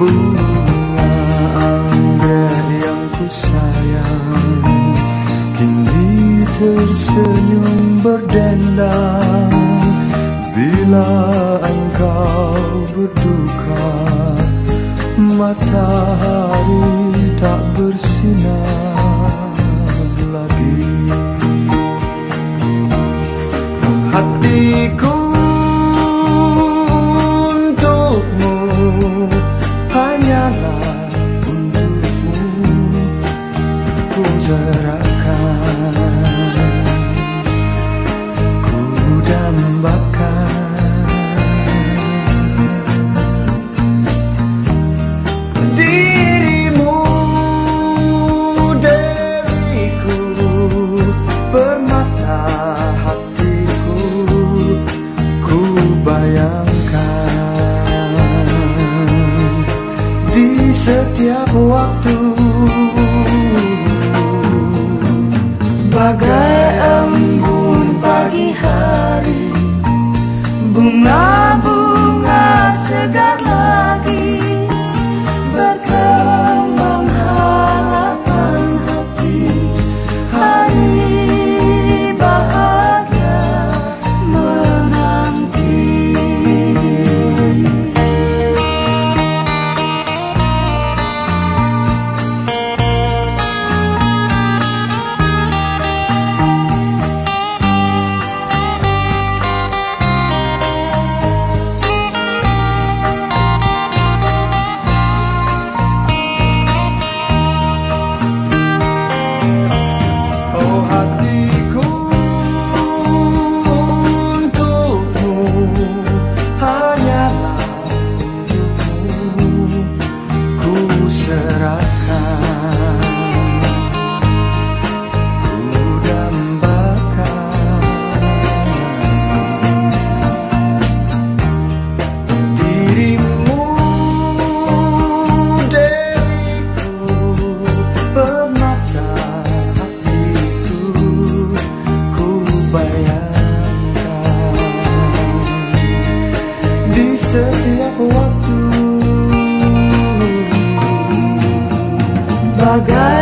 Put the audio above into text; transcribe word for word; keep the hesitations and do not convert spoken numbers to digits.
Bunga anggrek yang ku sayang kini tersenyum berdendang bila engkau berduka. Matahari tak bersinar lagi. Hatiku untukmu, hanyalah untukmu ku serahkan, ku dambakan. Dirimu diriku, permata hatiku ku bayangkan di setiap waktu. Bagai embun pagi hari, bunga-bunga segar lagi, berkembang harapan hati, hari bahagia menanti. Setiap waktu bagai